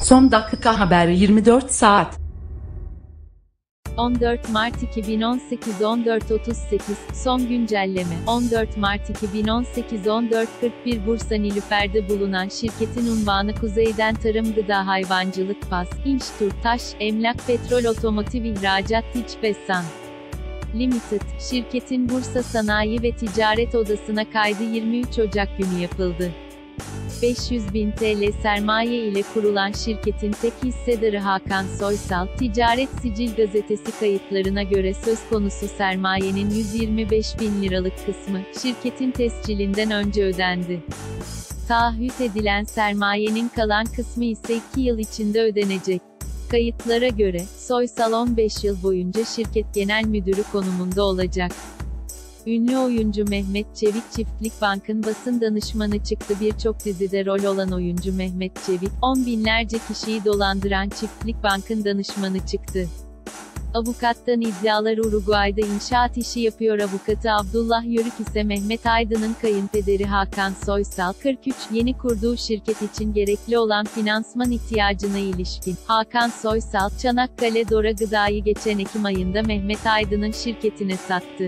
Son dakika haber 24 saat. 14 Mart 2018 14.38 Son güncelleme 14 Mart 2018 14.41 Bursa Nilüfer'de bulunan şirketin unvanı kuzeyden tarım gıda hayvancılık PAS, İnş Turtaş, Emlak Petrol Otomotiv İhracat Hiçbesan Limited, şirketin Bursa Sanayi ve Ticaret Odası'na kaydı 23 Ocak günü yapıldı. 500.000 TL sermaye ile kurulan şirketin tek hissedarı Hakan Soysal, Ticaret Sicil Gazetesi kayıtlarına göre söz konusu sermayenin 125.000 liralık kısmı, şirketin tescilinden önce ödendi. Taahhüt edilen sermayenin kalan kısmı ise 2 yıl içinde ödenecek. Kayıtlara göre, Soysal 15 yıl boyunca şirket genel müdürü konumunda olacak. Ünlü oyuncu Mehmet Çevik Çiftlik Bank'ın basın danışmanı çıktı. Birçok dizide rol olan oyuncu Mehmet Çevik, on binlerce kişiyi dolandıran Çiftlik Bank'ın danışmanı çıktı. Avukattan iddialar Uruguay'da inşaat işi yapıyor. Avukatı Abdullah Yörük ise Mehmet Aydın'ın kayınpederi Hakan Soysal, 43, yeni kurduğu şirket için gerekli olan finansman ihtiyacına ilişkin. Hakan Soysal, Çanakkale Dora Gıda'yı geçen Ekim ayında Mehmet Aydın'ın şirketine sattı.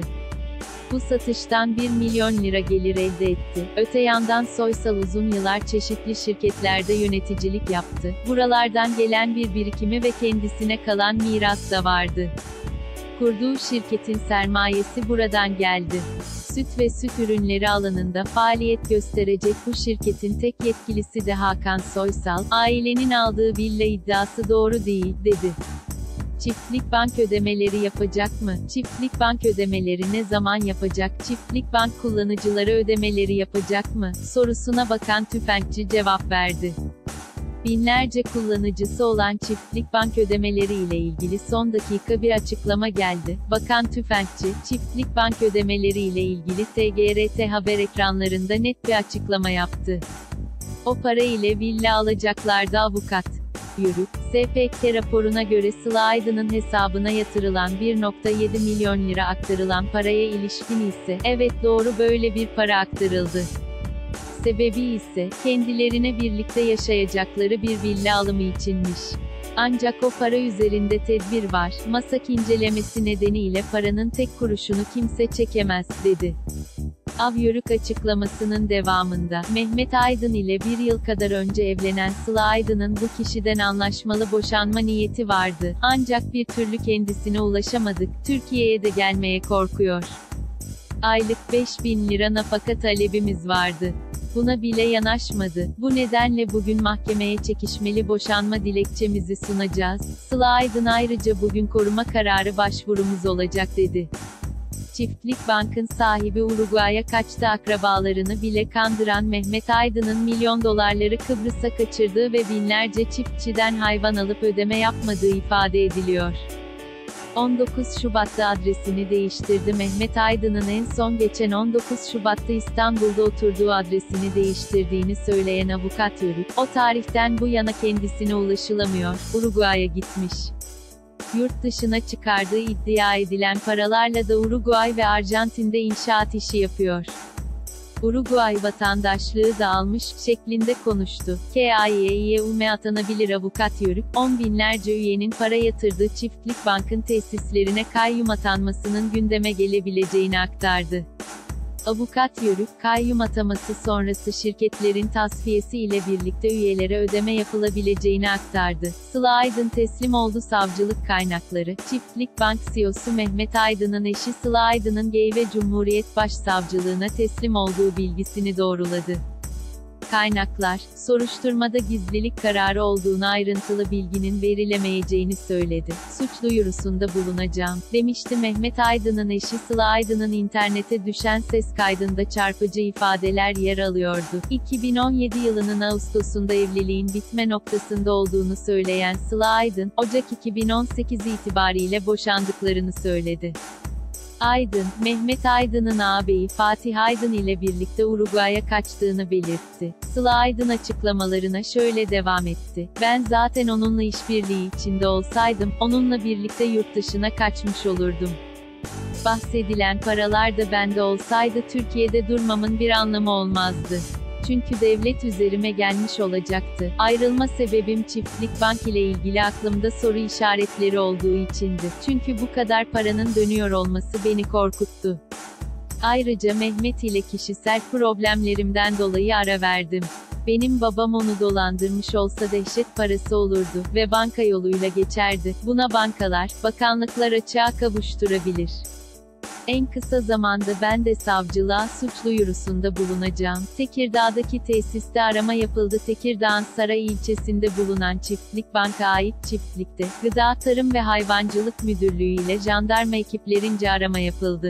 Bu satıştan 1 milyon lira gelir elde etti. Öte yandan Soysal uzun yıllar çeşitli şirketlerde yöneticilik yaptı. Buralardan gelen bir birikimi ve kendisine kalan miras da vardı. Kurduğu şirketin sermayesi buradan geldi. Süt ve süt ürünleri alanında faaliyet gösterecek bu şirketin tek yetkilisi de Hakan Soysal, ailenin aldığı villa iddiası doğru değil, dedi. Çiftlik Bank ödemeleri yapacak mı? Çiftlik Bank ödemeleri ne zaman yapacak? Çiftlik Bank kullanıcılara ödemeleri yapacak mı? Sorusuna Bakan Tüfekçi cevap verdi. Binlerce kullanıcısı olan Çiftlik Bank ödemeleri ile ilgili son dakika bir açıklama geldi. Bakan Tüfekçi, Çiftlik Bank ödemeleri ile ilgili TGRT haber ekranlarında net bir açıklama yaptı. O para ile villa alacaklardı. Avukat Yörük, SPK raporuna göre Sıla Aydın'ın hesabına yatırılan 1.7 milyon lira aktarılan paraya ilişkin ise, evet doğru böyle bir para aktarıldı. Sebebi ise, kendilerine birlikte yaşayacakları bir villa alımı içinmiş. Ancak o para üzerinde tedbir var, masak incelemesi nedeniyle paranın tek kuruşunu kimse çekemez, dedi. Yörük açıklamasının devamında, Mehmet Aydın ile bir yıl kadar önce evlenen Sıla Aydın'ın bu kişiden anlaşmalı boşanma niyeti vardı, ancak bir türlü kendisine ulaşamadık, Türkiye'ye de gelmeye korkuyor. Aylık 5.000 lira nafaka talebimiz vardı. Buna bile yanaşmadı. Bu nedenle bugün mahkemeye çekişmeli boşanma dilekçemizi sunacağız. Sıla Aydın ayrıca bugün koruma kararı başvurumuz olacak, dedi. Çiftlik Bank'ın sahibi Uruguay'a kaçtı. Akrabalarını bile kandıran Mehmet Aydın'ın milyon dolarları Kıbrıs'a kaçırdığı ve binlerce çiftçiden hayvan alıp ödeme yapmadığı ifade ediliyor. 19 Şubat'ta adresini değiştirdi. Mehmet Aydın'ın en son geçen 19 Şubat'ta İstanbul'da oturduğu adresini değiştirdiğini söyleyen avukat Yörük, o tarihten bu yana kendisine ulaşılamıyor, Uruguay'a gitmiş. Yurt dışına çıkardığı iddia edilen paralarla da Uruguay ve Arjantin'de inşaat işi yapıyor. Uruguay vatandaşlığı da almış, şeklinde konuştu. KAYİUM'e atanabilir avukat Yörük, 10 binlerce üyenin para yatırdığı Çiftlik Bank'ın tesislerine kayyum atanmasının gündeme gelebileceğini aktardı. Avukat Yörük, kayyum ataması sonrası şirketlerin tasfiyesi ile birlikte üyelere ödeme yapılabileceğini aktardı. Sıla Aydın teslim oldu. Savcılık kaynakları, Çiftlik Bank CEO'su Mehmet Aydın'ın eşi Sıla Aydın'ın Geyve Cumhuriyet Başsavcılığına teslim olduğu bilgisini doğruladı. Kaynaklar, soruşturmada gizlilik kararı olduğunu, ayrıntılı bilginin verilemeyeceğini söyledi. Suç duyurusunda bulunacağım, demişti. Mehmet Aydın'ın eşi Sıla Aydın'ın internete düşen ses kaydında çarpıcı ifadeler yer alıyordu. 2017 yılının Ağustos'unda evliliğin bitme noktasında olduğunu söyleyen Sıla Aydın, Ocak 2018 itibariyle boşandıklarını söyledi. Aydın, Mehmet Aydın'ın ağabeyi Fatih Aydın ile birlikte Uruguay'a kaçtığını belirtti. Sıla Aydın açıklamalarına şöyle devam etti. Ben zaten onunla işbirliği içinde olsaydım, onunla birlikte yurt dışına kaçmış olurdum. Bahsedilen paralar da bende olsaydı Türkiye'de durmamın bir anlamı olmazdı. Çünkü devlet üzerime gelmiş olacaktı. Ayrılma sebebim Çiftlik Bank ile ilgili aklımda soru işaretleri olduğu içindi. Çünkü bu kadar paranın dönüyor olması beni korkuttu. Ayrıca Mehmet ile kişisel problemlerimden dolayı ara verdim. Benim babam onu dolandırmış olsa dehşet parası olurdu ve banka yoluyla geçerdi. Buna bankalar, bakanlıklar açığa kavuşturabilir. En kısa zamanda ben de savcılığa suç duyurusunda bulunacağım. Tekirdağ'daki tesiste arama yapıldı. Tekirdağ'ın Saray ilçesinde bulunan Çiftlik Bank'a ait çiftlikte, Gıda Tarım ve Hayvancılık Müdürlüğü ile jandarma ekiplerince arama yapıldı.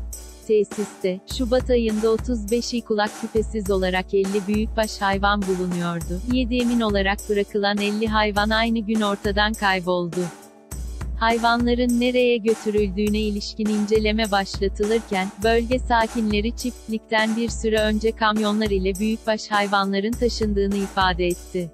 Tesiste, Şubat ayında 35'i kulak küpesiz olarak 50 büyükbaş hayvan bulunuyordu. 7 emin olarak bırakılan 50 hayvan aynı gün ortadan kayboldu. Hayvanların nereye götürüldüğüne ilişkin inceleme başlatılırken, bölge sakinleri çiftlikten bir süre önce kamyonlar ile büyükbaş hayvanların taşındığını ifade etti.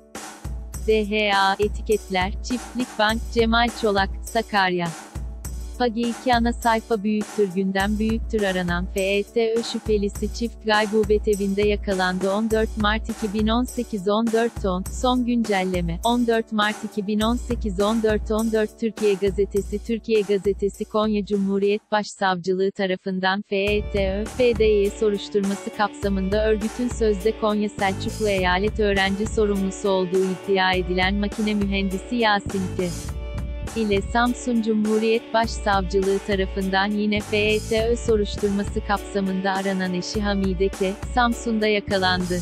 DHA, etiketler, Çiftlik Bank, Cemal Çolak, Sakarya. Pagi 2 ana sayfa büyüktür gündem büyüktür aranan FETÖ şüphelisi çift gaybubet evinde yakalandı 14 Mart 2018 14.10 son güncelleme 14 Mart 2018 14.14 Türkiye Gazetesi Konya Cumhuriyet Başsavcılığı tarafından FETÖ-FDY soruşturması kapsamında örgütün sözde Konya Selçuklu Eyalet Öğrenci Sorumlusu olduğu iddia edilen makine mühendisi Yasin K. ile Samsun Cumhuriyet Başsavcılığı tarafından yine FETÖ soruşturması kapsamında aranan eşi Hamide K. Samsun'da yakalandı.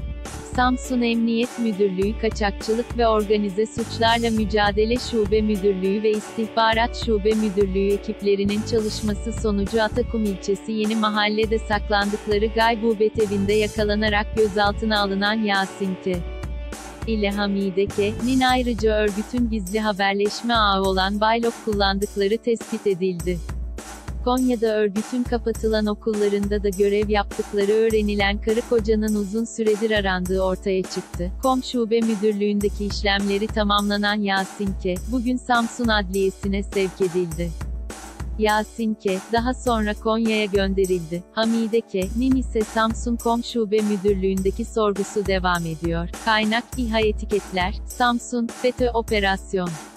Samsun Emniyet Müdürlüğü Kaçakçılık ve Organize Suçlarla Mücadele Şube Müdürlüğü ve İstihbarat Şube Müdürlüğü ekiplerinin çalışması sonucu Atakum ilçesi Yeni Mahalle'de saklandıkları gaybubet evinde yakalanarak gözaltına alınan Yasin K. ile Hamide K.'nin ayrıca örgütün gizli haberleşme ağı olan Baylok kullandıkları tespit edildi. Konya'da örgütün kapatılan okullarında da görev yaptıkları öğrenilen karı kocanın uzun süredir arandığı ortaya çıktı. KOM Şube Müdürlüğü'ndeki işlemleri tamamlanan Yasin K. bugün Samsun Adliyesi'ne sevk edildi. Yasin K. daha sonra Konya'ya gönderildi. Hamide K.'nin ise Samsun KOM Şube Müdürlüğü'ndeki sorgusu devam ediyor. Kaynak, İHA Etiketler, Samsun, FETÖ Operasyon.